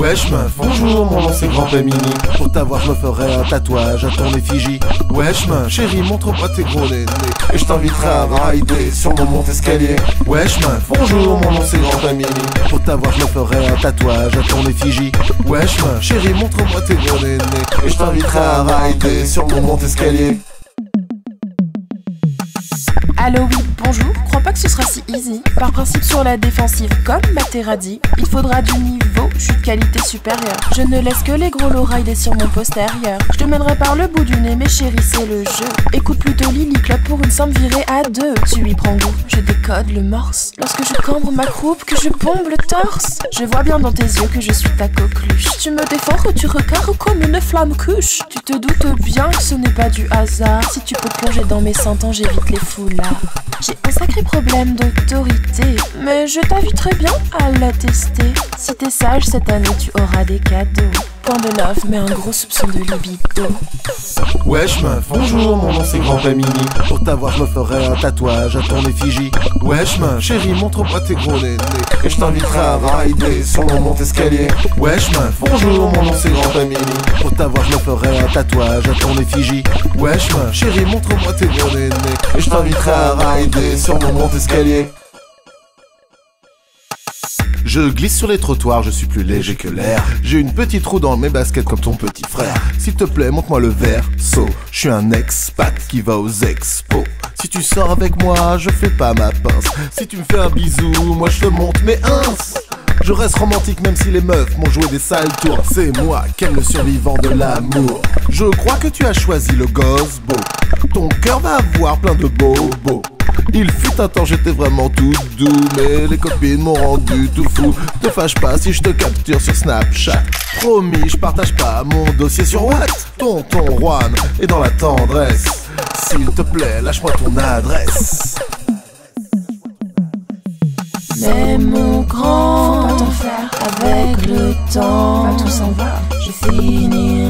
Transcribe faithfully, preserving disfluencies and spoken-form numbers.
Wesh meuf, bonjour, mon nom c'est Grand P Mini. Pour t'avoir je me ferai un tatouage à ton effigie. Wesh meuf, chérie, montre-moi tes gros nénés et je t'inviterai à rider sur mon monte-escalier. Wesh meuf, bonjour, mon nom c'est Grand P Mini. Pour t'avoir je me ferai un tatouage à ton effigie. Wesh meuf, chérie, montre-moi tes gros nénés et je t'inviterai à rider sur mon monte-escalier. Allo oui, bonjour, crois pas que ce sera si easy. Par principe sur la défensive, comme Matera dit, il faudra du niveau, je suis de qualité supérieure. Je ne laisse que les gros lowriders sur mon postérieur. Je te mènerai par le bout du nez, mais chérie, c'est le jeu. Écoute plutôt Lily Club pour une simple virée à deux. Tu y prends goût, je décode le morse. Lorsque je cambre ma croupe, que je bombe le torse. Je vois bien dans tes yeux que je suis ta coqueluche. Tu me défends que tu regardes comme une flamme couche. Tu te doutes bien que ce n'est pas du hasard. Si tu peux plonger dans mes cent ans, j'évite les foulards. J'ai un sacré problème d'autorité, mais je t'inviterai bien à la tester. Si t'es sage cette année, tu auras des cadeaux. Point de love, mais un gros soupçon de libido. Wesh meuf, bonjour, mon nom c'est Grand P Mini. Pour t'avoir je me ferai un tatouage à ton effigie. Wesh meuf, chérie, montre-moi tes gros nénés et je t'inviterai à rider sur mon monte-escalier. Wesh meuf, bonjour, mon nom c'est Grand P Mini. Pour t'avoir je me ferai un tatouage à ton effigie. Wesh meuf, chérie, montre-moi tes gros nénés et je t'inviterai à rider sur mon monte-escalier. Je glisse sur les trottoirs, je suis plus léger que l'air. J'ai une petite roue dans mes baskets comme ton petit frère. S'il te plaît, montre-moi le verso. Je suis un expat qui va aux expos. Si tu sors avec moi, je fais pas ma pince. Si tu me fais un bisou, moi je te monte mes ins. Je reste romantique même si les meufs m'ont joué des sales tours. C'est moi qu'aime le survivant de l'amour. Je crois que tu as choisi le gosse beau. Ton cœur va avoir plein de bobos. Il fut un temps j'étais vraiment tout doux, mais les copines m'ont rendu tout fou. Te fâche pas si je te capture sur Snapchat. Promis, je partage pas mon dossier sur Watt. Tonton Juan est dans la tendresse. S'il te plaît, lâche-moi ton adresse. Mais mon grand, faut pas t'en faire avec le temps. Tout s'en va, je finis